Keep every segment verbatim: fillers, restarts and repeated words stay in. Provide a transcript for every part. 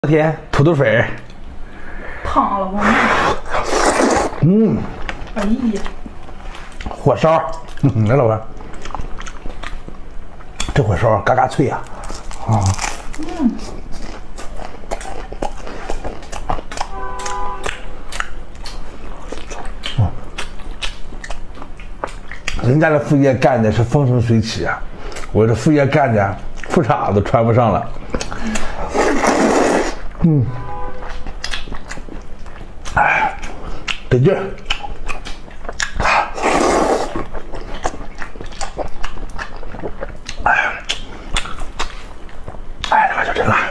天土豆粉， 烫了我。 嗯， 哎呀， 火烧，嗯，来老板，这火烧嘎嘎脆呀、啊，啊， 嗯， 人家的副业干的是风生水起啊，我这副业干的裤衩都穿不上了。嗯，哎，得劲儿。哎，哎，他妈就真辣。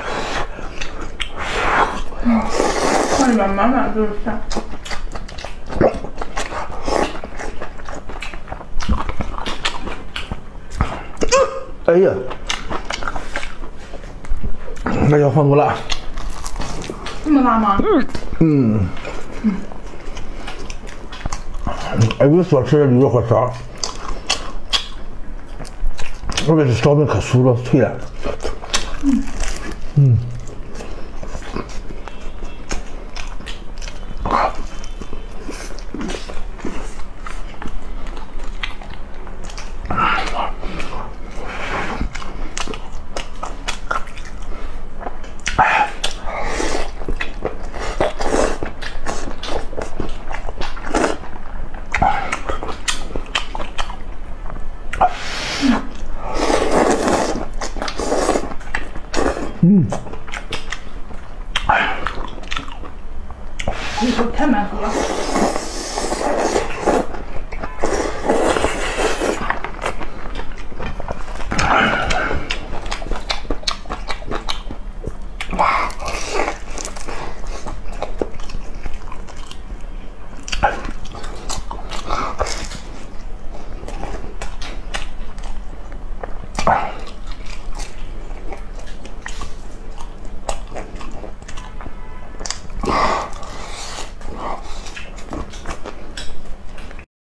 嗯，这里边满满都是馅。 哎呀，那要放多辣。 这么辣吗？ 嗯嗯，哎，我所吃的驴肉火烧，特别是烧饼可酥了脆了。嗯嗯。嗯，哎， 这口太满足了。 哇！哎。